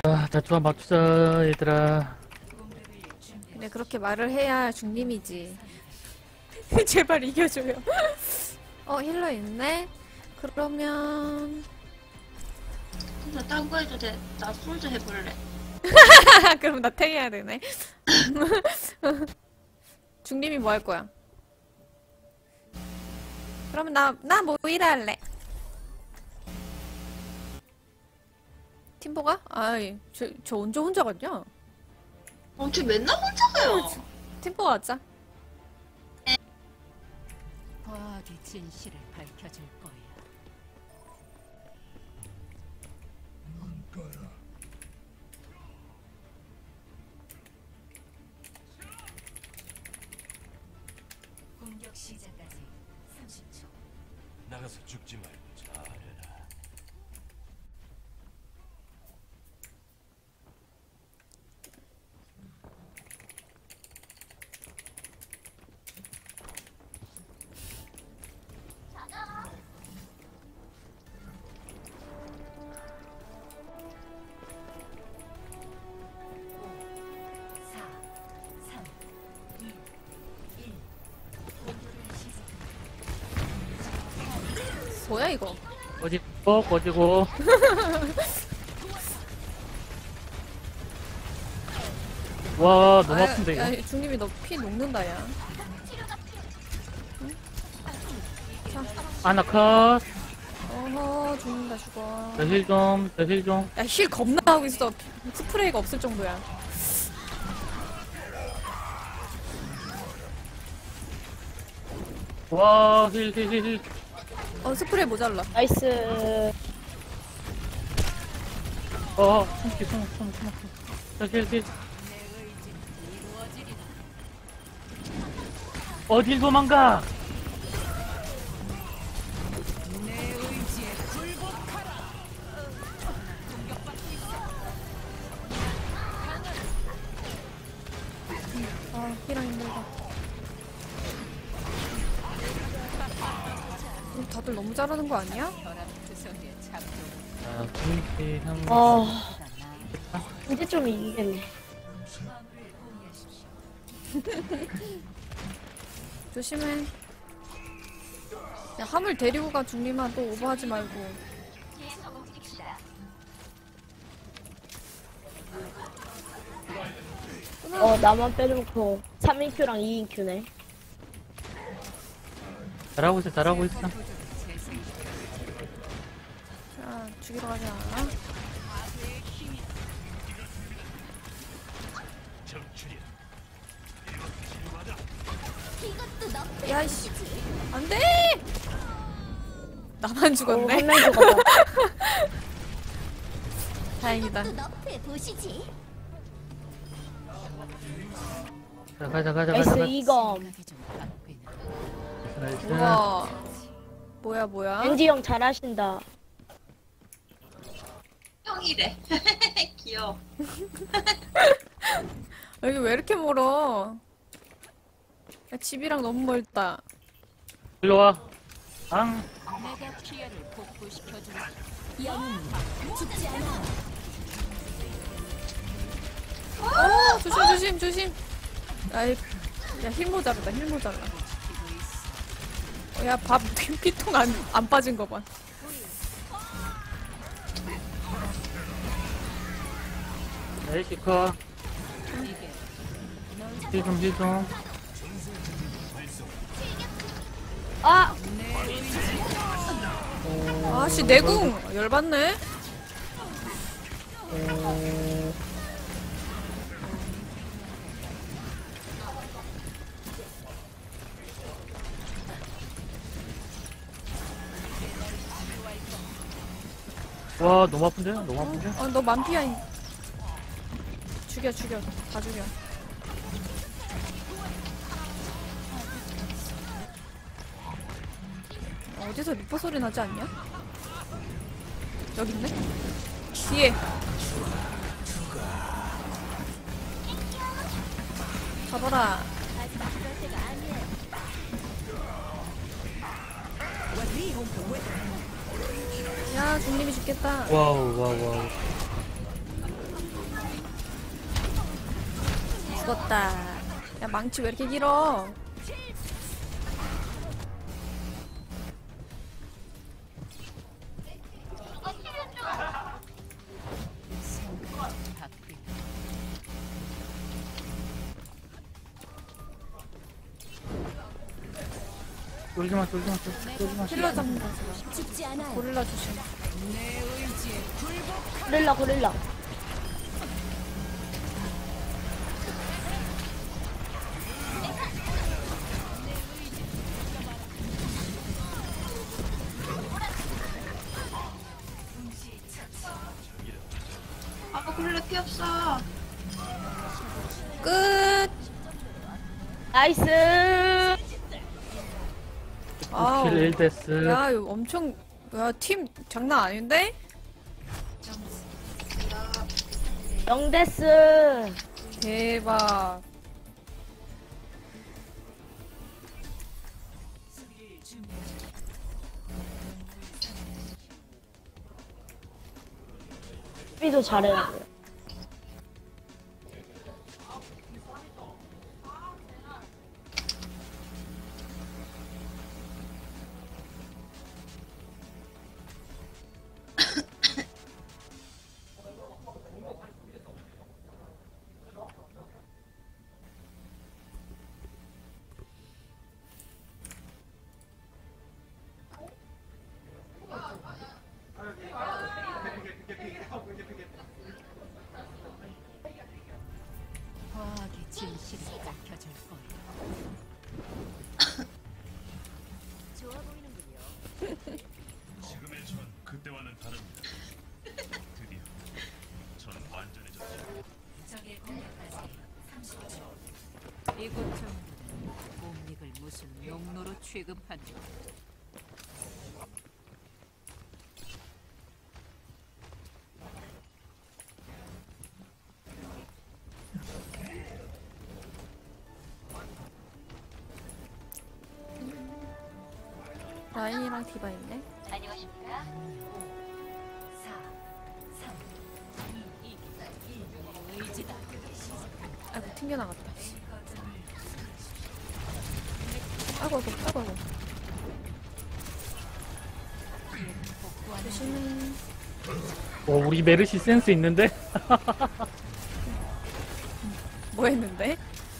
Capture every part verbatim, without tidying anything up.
아, 자투한 맞추자 얘들아. 근데 그렇게 말을 해야 중님이지. 제발 이겨줘요. 어 힐러 있네? 그러면 나 딴 거 해도 돼. 나 솔드 해볼래. 그럼 나 탱해야 되네. 중님이 뭐 할 거야? 그러면 나, 나 모이라 할래. 팀보가? 아이, 저, 저 언제 혼자 갔냐? 어, 쟤 맨날 혼자 가요. 팀보가 하자. 과학이 진실을 밝혀줄 거야. 공격 시작까지 삼십 초. 나가서 죽지 말고 잘해라. 뭐야 이거? 꺼지고 꺼지고. 와 너무 아, 아픈데 이거. 야, 중님이 너 피 녹는다 야. 아나 컷. 어허 죽는다 죽어. 대실 좀 대실 좀. 야 힐 겁나 하고 있어. 스프레이가 없을 정도야. 와 힐 힐 힐 힐. 어 스프레이 모자라. 나이스. 어 숨기 숨숨숨. 대실 힐. 어딜 도망가? 아 힐랑 힘들다. 음, 다들 너무 잘하는 거 아니야? 자, 분위기 한. 아, 이제 좀 이기겠네. 조심해. 야 화물 데리고 가 중림아 또 오버하지 말고. 어, 나만 빼놓고 삼 인큐랑 이 인큐네. 잘하고 있어 잘하고 있어. 자 죽이러 가지 않아? 야이씨 안돼! 나만 어, 죽었네. 한명 죽었다. 다행이다. 자 가자 가자 가자. 나이스, 가자. 이검. 나이스. 우와. 뭐야 뭐야? 엔지 형 잘하신다. 형이래. 귀여워. 여기 왜 이렇게 멀어? 야, 집이랑 너무 멀다. 일로 와. 앙. 내가 피해를 복구시켜줄 어 조심 조심 조심. 아이 야힐 모자르다 힐 모자라. 야 밥 피통 안 안 빠진 거 봐. 에이씨 컷. 힐좀 힐좀. 아, 아씨 내궁 열받네. 와 너무 아픈데? 너무 아픈데? 어너 만피야. 이- 죽여 죽여 다 죽여. 어디서 리퍼 소리 나지 않냐? 여기 있네? 뒤에. 잡아라. 야, 중님이 죽겠다. 와우 와우 와우. 죽었다. 야, 망치 왜 이렇게 길어? 바뀌 쫄지마 쫄지마 쫄지마. 힐러 잡는다. 고릴라 조심. 고릴라 고릴라. 아빠 굴레 피 없어. 끝. 나이스. 아우. 킬 일 데스. 야, 이거 엄청, 야, 팀 장난 아닌데? 영데스. 대박. 수비도 잘해야 돼. 과학의 진실을 밝혀줄 거야. 지금의 전 그때와는 다릅니다. 드디어 전 완전해졌죠. 적의 공격까지 삼십 초. 이곳 정부는 옴닉을 무슨 용로로 취급하는 라인이랑 디바 있네. 안녕하십니까? 사, 삼, 이, 일. 의지다. 아이고, 튕겨나갔다. 아이고, 아이고, 아이고, 아이고. 조심해. 어 우리 메르시 센스 있는데? 뭐 했는데?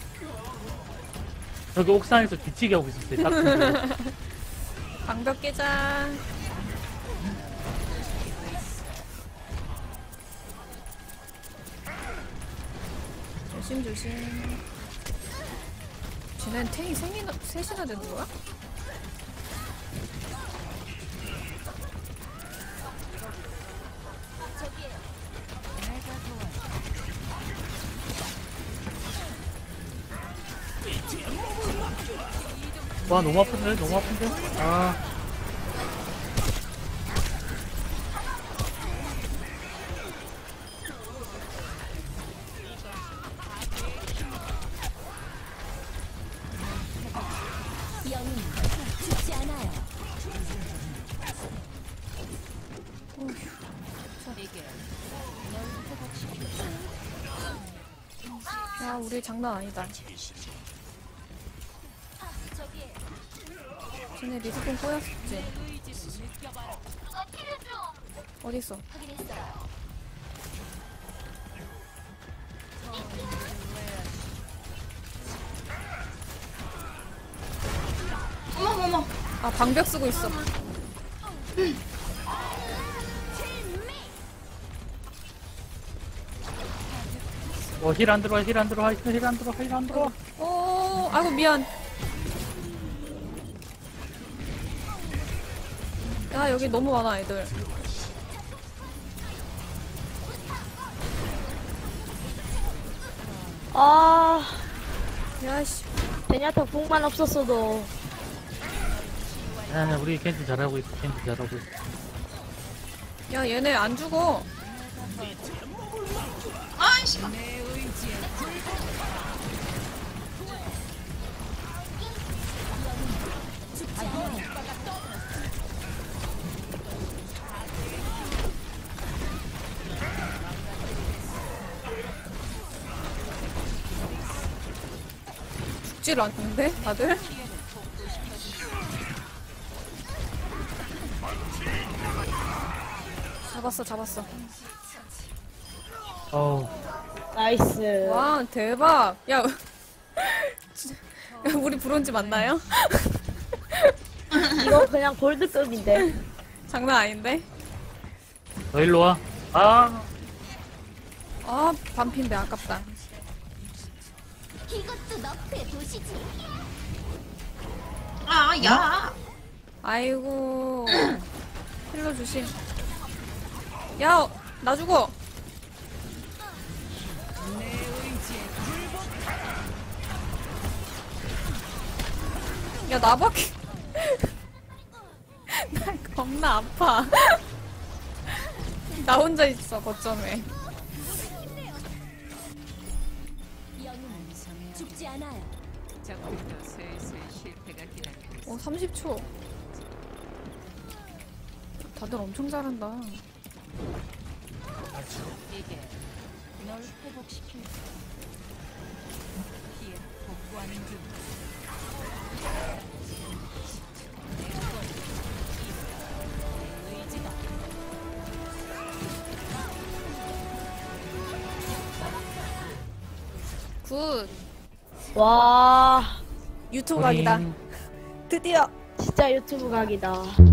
저기 옥상에서 뒤치기 하고 있었어요. 딱 보고. 방벽 깨자. 조심, 조심. 쟤는 탱이 생이나, 셋이나 되는 거야? 와 너무 아픈데? 너무 아픈데? 아 야, 우리 장난 아니다. 쟤네 리스폰 꼬였었지? 어딨어? 어머 어머. 아, 방벽 쓰고 있어. 어, 힐 안 들어와, 힐 안 들어와, 힐 안 들어와, 힐 안 들어와. 오, 아이고, 미안. 야, 여기 너무 많아, 애들. 아, 야씨. 제니아타 궁만 없었어도. 아, 우리 겐지 잘하고 있어, 겐지 잘하고 있어. 야, 얘네 안 죽어. 아이씨. 죽질 않는데 다들? 잡았어 잡았어. 어우, 나이스. 와 대박. 야, 진짜, 야 우리 브론즈 맞나요? 이거 그냥 골드급인데. 장난 아닌데? 너 일로 와. 아, 아 반핀데 아깝다. 이것도 너프의 도시지. 아, 야. 아이고 힐러 조심. 야 나 죽어. 야 나밖에 나 겁나 아파. 나 혼자 있어 거점에. 영웅은 죽지 않아요. 적들도 슬슬 실패가 기다리고 있어. 어 삼십 초. 다들 엄청 잘한다. 이게 널 회복시킬 거야. 피해 복구하는 중. 내 의지다. 굿. 와, 유튜브 각이다. 우리 드디어. 진짜 유튜브 각이다.